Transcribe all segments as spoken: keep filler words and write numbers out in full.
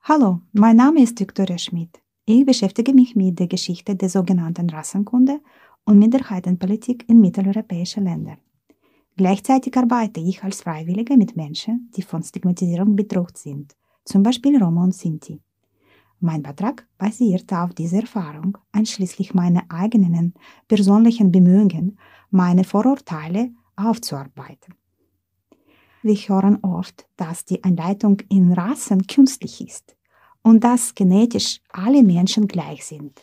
Hallo, mein Name ist Viktoria Schmidt. Ich beschäftige mich mit der Geschichte der sogenannten Rassenkunde und Minderheitenpolitik in mitteleuropäischen Ländern. Gleichzeitig arbeite ich als Freiwillige mit Menschen, die von Stigmatisierung bedroht sind, zum Beispiel Roma und Sinti. Mein Beitrag basiert auf dieser Erfahrung, einschließlich meiner eigenen persönlichen Bemühungen, meine Vorurteile aufzuarbeiten. Wir hören oft, dass die Einleitung in Rassen künstlich ist und dass genetisch alle Menschen gleich sind.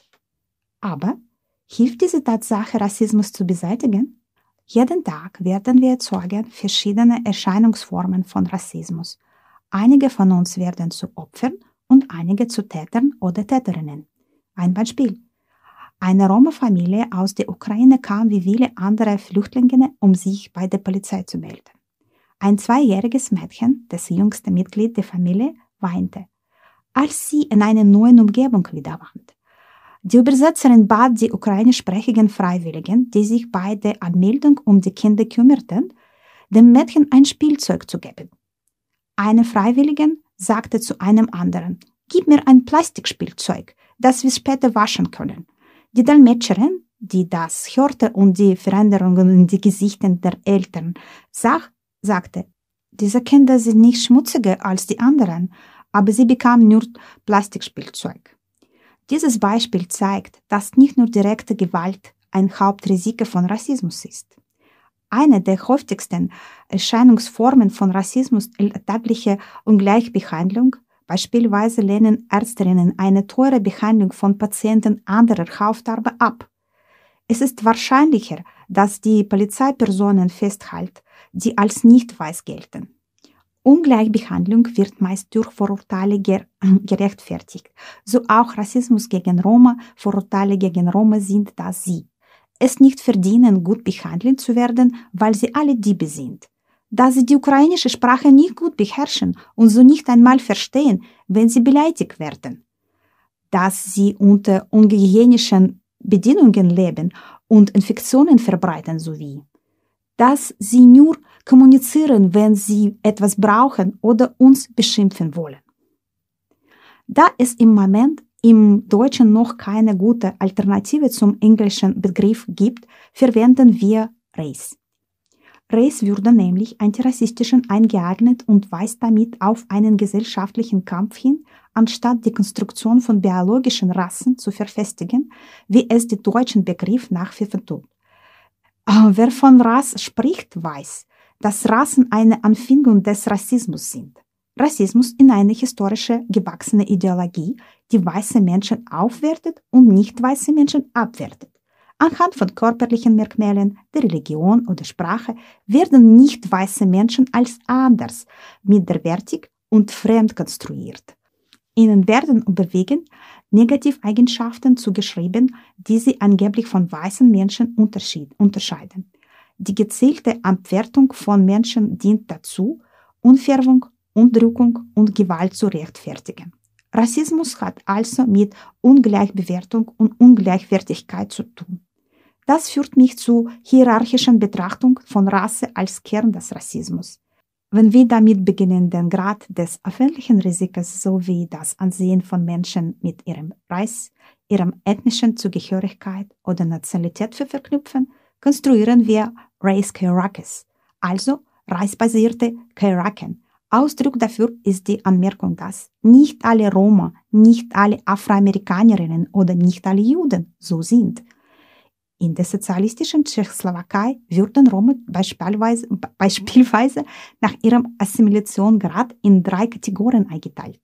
Aber hilft diese Tatsache, Rassismus zu beseitigen? Jeden Tag werden wir Zeugen verschiedener Erscheinungsformen von Rassismus. Einige von uns werden zu Opfern und einige zu Tätern oder Täterinnen. Ein Beispiel. Eine Roma-Familie aus der Ukraine kam wie viele andere Flüchtlinge, um sich bei der Polizei zu melden. Ein zweijähriges Mädchen, das jüngste Mitglied der Familie, weinte, als sie in einer neuen Umgebung wiederfand. Die Übersetzerin bat die ukrainischsprachigen Freiwilligen, die sich bei der Anmeldung um die Kinder kümmerten, dem Mädchen ein Spielzeug zu geben. Eine Freiwillige sagte zu einem anderen, »Gib mir ein Plastikspielzeug, das wir später waschen können.« Die Dolmetscherin, die das hörte und die Veränderungen in den Gesichtern der Eltern sah, sagte, diese Kinder sind nicht schmutziger als die anderen, aber sie bekamen nur Plastikspielzeug. Dieses Beispiel zeigt, dass nicht nur direkte Gewalt ein Hauptrisiko von Rassismus ist. Eine der häufigsten Erscheinungsformen von Rassismus ist alltägliche Ungleichbehandlung. Beispielsweise lehnen Ärztinnen eine teure Behandlung von Patienten anderer Hautfarbe ab. Es ist wahrscheinlicher, dass die Polizei Personen festhält, die als nicht weiß gelten. Ungleichbehandlung wird meist durch Vorurteile ger gerechtfertigt. So auch Rassismus gegen Roma. Vorurteile gegen Roma sind, dass sie es nicht verdienen, gut behandelt zu werden, weil sie alle Diebe sind. Dass sie die ukrainische Sprache nicht gut beherrschen und so nicht einmal verstehen, wenn sie beleidigt werden. Dass sie unter unhygienischen Bedingungen leben und Infektionen verbreiten sowie. Dass sie nur kommunizieren, wenn sie etwas brauchen oder uns beschimpfen wollen. Da es im Moment im Deutschen noch keine gute Alternative zum englischen Begriff gibt, verwenden wir Race. Race würde nämlich antirassistischen eingeeignet und weist damit auf einen gesellschaftlichen Kampf hin, anstatt die Konstruktion von biologischen Rassen zu verfestigen, wie es der deutsche Begriff nach wie vor tut. Wer von Rasse spricht, weiß, dass Rassen eine Anfindung des Rassismus sind. Rassismus ist eine historische, gewachsene Ideologie, die weiße Menschen aufwertet und nicht weiße Menschen abwertet. Anhand von körperlichen Merkmalen, der Religion oder Sprache werden nicht weiße Menschen als anders, minderwertig und fremd konstruiert. Ihnen werden überwiegend Negativeigenschaften zugeschrieben, die sie angeblich von weißen Menschen unterscheiden. Die gezielte Abwertung von Menschen dient dazu, Unfärbung, Unterdrückung und Gewalt zu rechtfertigen. Rassismus hat also mit Ungleichbewertung und Ungleichwertigkeit zu tun. Das führt mich zur hierarchischen Betrachtung von Rasse als Kern des Rassismus. Wenn wir damit beginnen, den Grad des öffentlichen Risikos sowie das Ansehen von Menschen mit ihrem Race, ihrem ethnischen Zugehörigkeit oder Nationalität zu verknüpfen, konstruieren wir Race Hierarchies, also rassebasierte Hierarchien. Ausdruck dafür ist die Anmerkung, dass nicht alle Roma, nicht alle Afroamerikanerinnen oder nicht alle Juden so sind. In der sozialistischen Tschechoslowakei würden Roma beispielsweise, beispielsweise nach ihrem Assimilationsgrad in drei Kategorien eingeteilt.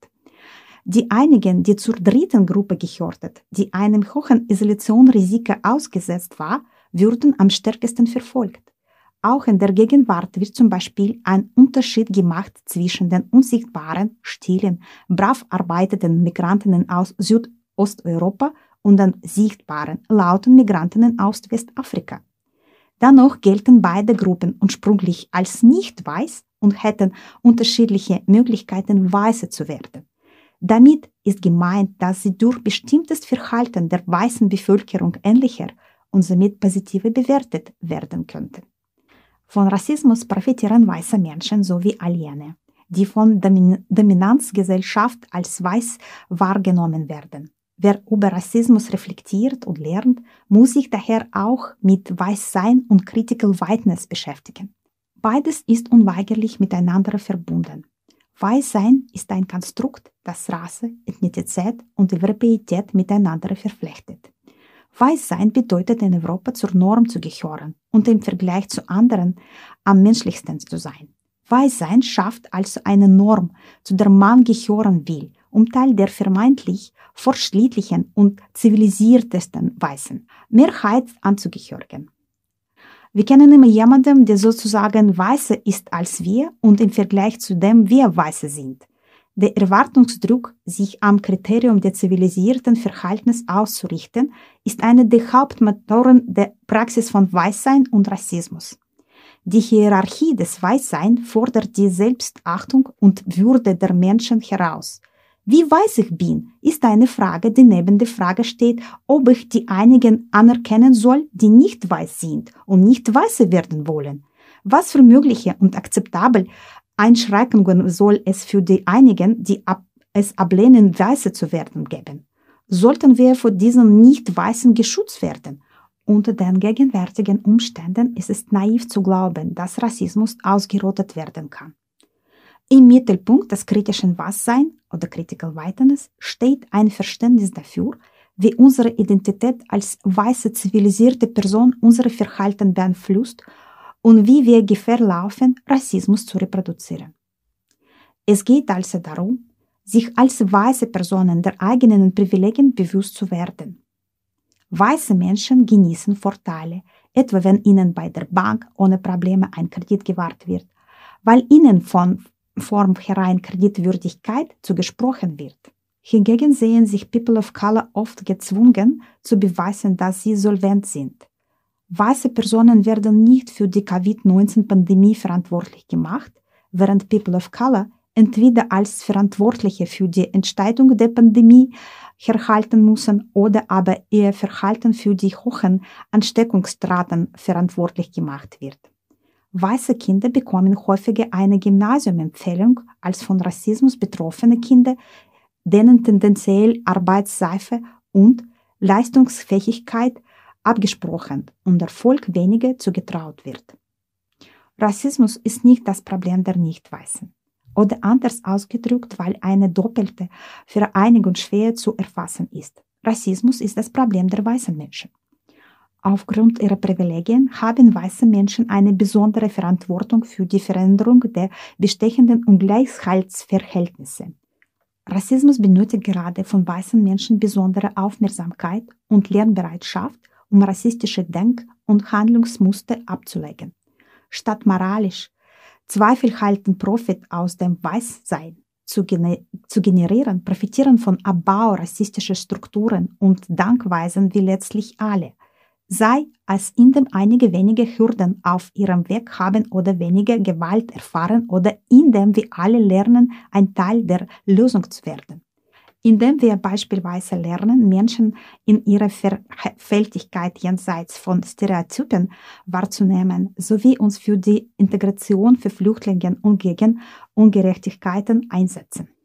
Die einigen, die zur dritten Gruppe gehörten, die einem hohen Isolationsrisiko ausgesetzt war, würden am stärksten verfolgt. Auch in der Gegenwart wird zum Beispiel ein Unterschied gemacht zwischen den unsichtbaren, stillen, brav arbeitenden Migrantinnen aus Südosteuropa und den sichtbaren, lauten Migrantinnen aus Westafrika. Dennoch gelten beide Gruppen ursprünglich als nicht weiß und hätten unterschiedliche Möglichkeiten, Weiße zu werden. Damit ist gemeint, dass sie durch bestimmtes Verhalten der weißen Bevölkerung ähnlicher und somit positiver bewertet werden könnten. Von Rassismus profitieren weiße Menschen sowie Aliene. die von der Dominanzgesellschaft als weiß wahrgenommen werden. Wer über Rassismus reflektiert und lernt, muss sich daher auch mit Weißsein und Critical Whiteness beschäftigen. Beides ist unweigerlich miteinander verbunden. Weißsein ist ein Konstrukt, das Rasse, Ethnizität und Europäität miteinander verflechtet. Weißsein bedeutet in Europa zur Norm zu gehören und im Vergleich zu anderen am menschlichsten zu sein. Weißsein schafft also eine Norm, zu der man gehören will, um Teil der vermeintlich fortschrittlichen und zivilisiertesten Weißen Mehrheit anzugehören. Wir kennen immer jemanden, der sozusagen weißer ist als wir und im Vergleich zu dem wir Weiße sind. Der Erwartungsdruck, sich am Kriterium der zivilisierten Verhaltens auszurichten, ist eine der Hauptmotoren der Praxis von Weißsein und Rassismus. Die Hierarchie des Weißsein fordert die Selbstachtung und Würde der Menschen heraus. Wie weiß ich bin, ist eine Frage, die neben der Frage steht, ob ich die einigen anerkennen soll, die nicht weiß sind und nicht Weiße werden wollen. Was für mögliche und akzeptable Einschränkungen soll es für die einigen, die ab, es ablehnen, Weiße zu werden, geben? Sollten wir vor diesen Nicht-Weißen geschützt werden? Unter den gegenwärtigen Umständen ist es naiv zu glauben, dass Rassismus ausgerottet werden kann. Im Mittelpunkt des kritischen Weißsein oder Critical Whiteness steht ein Verständnis dafür, wie unsere Identität als weiße zivilisierte Person unsere Verhalten beeinflusst und wie wir Gefahr laufen, Rassismus zu reproduzieren. Es geht also darum, sich als weiße Personen der eigenen Privilegien bewusst zu werden. Weiße Menschen genießen Vorteile, etwa wenn ihnen bei der Bank ohne Probleme ein Kredit gewährt wird, weil ihnen von vornherein Kreditwürdigkeit zugesprochen wird. Hingegen sehen sich People of Color oft gezwungen, zu beweisen, dass sie solvent sind. Weiße Personen werden nicht für die Covid neunzehn Pandemie verantwortlich gemacht, während People of Color entweder als Verantwortliche für die Entstehung der Pandemie herhalten müssen oder aber ihr Verhalten für die hohen Ansteckungsraten verantwortlich gemacht wird. Weiße Kinder bekommen häufiger eine Gymnasiumempfehlung als von Rassismus betroffene Kinder, denen tendenziell Arbeitsreife und Leistungsfähigkeit abgesprochen und Erfolg weniger zugetraut wird. Rassismus ist nicht das Problem der Nicht-Weißen. Oder anders ausgedrückt, weil eine doppelte Vereinigung schwer zu erfassen ist. Rassismus ist das Problem der weißen Menschen. Aufgrund ihrer Privilegien haben weiße Menschen eine besondere Verantwortung für die Veränderung der bestehenden Ungleichheitsverhältnisse. Rassismus benötigt gerade von weißen Menschen besondere Aufmerksamkeit und Lernbereitschaft, um rassistische Denk- und Handlungsmuster abzulegen. Statt moralisch zweifelhalten Profit aus dem Weißsein zu, gener- zu generieren, profitieren von Abbau rassistischer Strukturen und Denkweisen wie letztlich alle. Sei es indem einige wenige Hürden auf ihrem Weg haben oder weniger Gewalt erfahren oder indem wir alle lernen, ein Teil der Lösung zu werden. Indem wir beispielsweise lernen, Menschen in ihrer Vielfältigkeit jenseits von Stereotypen wahrzunehmen, sowie uns für die Integration für Flüchtlinge und gegen Ungerechtigkeiten einsetzen.